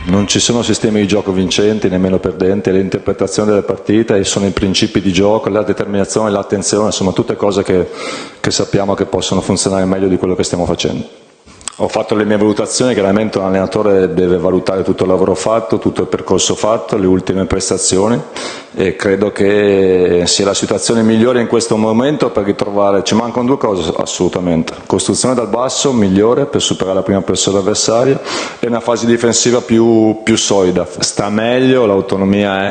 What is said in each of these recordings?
Non ci sono sistemi di gioco vincenti, nemmeno perdenti, l'interpretazione delle partite sono i principi di gioco, la determinazione, l'attenzione, sono tutte cose che sappiamo che possono funzionare meglio di quello che stiamo facendo. Ho fatto le mie valutazioni, chiaramente un allenatore deve valutare tutto il lavoro fatto, tutto il percorso fatto, le ultime prestazioni e credo che sia la situazione migliore in questo momento per ritrovare, ci mancano due cose assolutamente, costruzione dal basso migliore per superare la prima pressione avversaria e una fase difensiva più solida, sta meglio, l'autonomia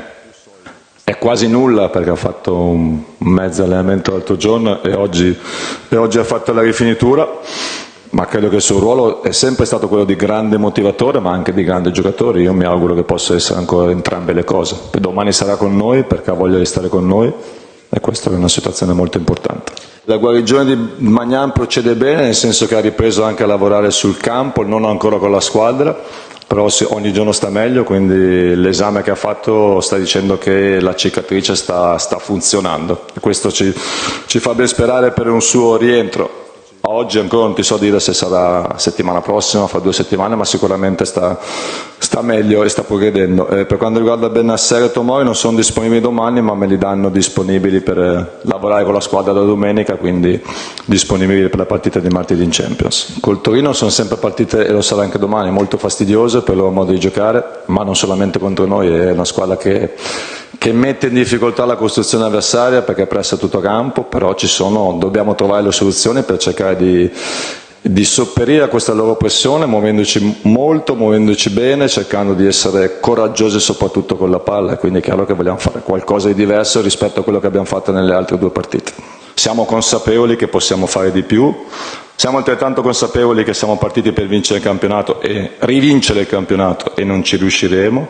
è quasi nulla perché ha fatto un mezzo allenamento l'altro giorno e oggi ha fatto la rifinitura. Ma credo che il suo ruolo è sempre stato quello di grande motivatore ma anche di grande giocatore. Io mi auguro che possa essere ancora entrambe le cose. Domani sarà con noi perché ha voglia di stare con noi e questa è una situazione molto importante. La guarigione di Maignan procede bene, nel senso che ha ripreso anche a lavorare sul campo, non ancora con la squadra, però ogni giorno sta meglio, quindi l'esame che ha fatto sta dicendo che la cicatrice sta funzionando e questo ci fa ben sperare per un suo rientro. Oggi ancora non ti so dire se sarà settimana prossima, fra 2 settimane, ma sicuramente sta meglio e sta progredendo. Per quanto riguarda Bennacer e Tomori non sono disponibili domani, ma me li danno disponibili per lavorare con la squadra da domenica, quindi disponibili per la partita di martedì in Champions. Col Torino sono sempre partite, e lo sarà anche domani, molto fastidiose per il loro modo di giocare, ma non solamente contro noi, è una squadra che mette in difficoltà la costruzione avversaria perché pressa tutto campo, però dobbiamo trovare le soluzioni per cercare di sopperire a questa loro pressione, muovendoci molto, muovendoci bene, cercando di essere coraggiosi soprattutto con la palla, e quindi è chiaro che vogliamo fare qualcosa di diverso rispetto a quello che abbiamo fatto nelle altre 2 partite. Siamo consapevoli che possiamo fare di più, siamo altrettanto consapevoli che siamo partiti per vincere il campionato e rivincere il campionato e non ci riusciremo.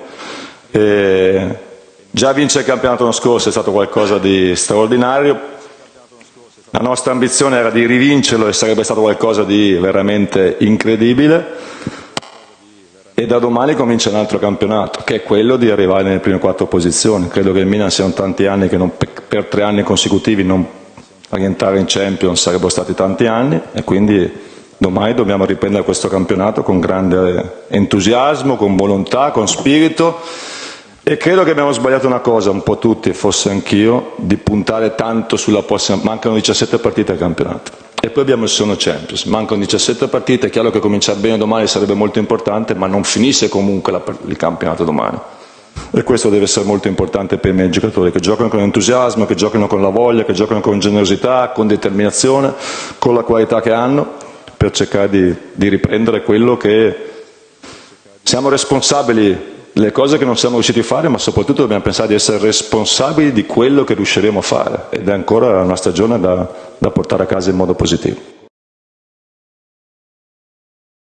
Già vincere il campionato l'anno scorso è stato qualcosa di straordinario, la nostra ambizione era di rivincerlo e sarebbe stato qualcosa di veramente incredibile e da domani comincia un altro campionato che è quello di arrivare nelle prime 4 posizioni. Credo che il Milan siano tanti anni che per 3 anni consecutivi non rientrare in Champions sarebbero stati tanti anni e quindi domani dobbiamo riprendere questo campionato con grande entusiasmo, con volontà, con spirito. E credo che abbiamo sbagliato una cosa, un po' tutti, forse anch'io, di puntare tanto sulla prossima. Mancano 17 partite al campionato. E poi abbiamo il Sono Champions. Mancano 17 partite, è chiaro che cominciare bene domani sarebbe molto importante, ma non finisce comunque il campionato domani. E questo deve essere molto importante per i miei giocatori, che giocano con entusiasmo, che giocano con la voglia, che giocano con generosità, con determinazione, con la qualità che hanno, per cercare di riprendere quello che siamo responsabili, le cose che non siamo riusciti a fare, ma soprattutto dobbiamo pensare di essere responsabili di quello che riusciremo a fare ed è ancora una stagione da portare a casa in modo positivo.